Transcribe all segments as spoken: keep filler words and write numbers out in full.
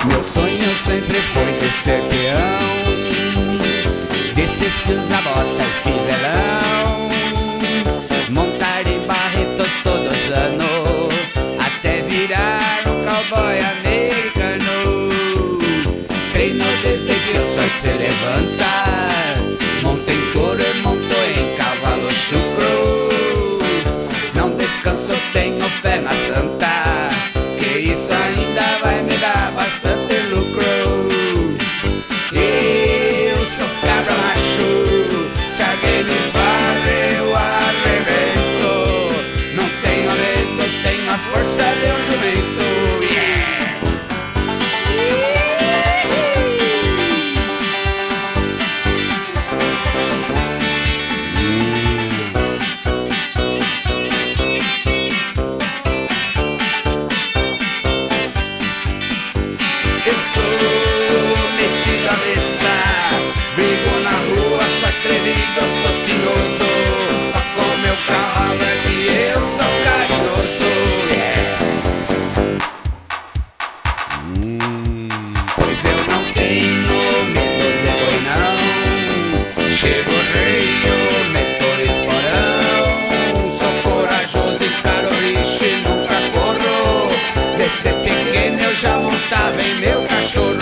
Meu sonho sempre foi de ser peão, desses que usa bota e fivelão, montar em barretos todos os anos, até virar um cowboy americano. Treino desde que o sol se levanta, monto em touro e monto em cavalo chucro. Não descanso, tenho fé na santa, que isso ainda vai me dar bastante lucro. Eu sou cabra macho, se alguém me esbarra eu arrebento. Não tenho medo, tenho a força de um jumento. Eu sou metido à besta, brigo na rua, sou atrevido, sou tinhoso. Só com meu cavalo é que eu sou carinhoso, yeah. hum. Pois eu não tenho medo de boi não, chego rei, meto esporão. Sou corajoso, encaro lixo e nunca corro. Desde pequeno eu já montava em meu cachorro.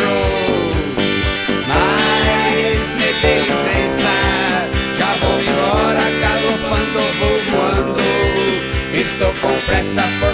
Mas me dê licença, já vou embora, galopando, vou voando. Estou com pressa por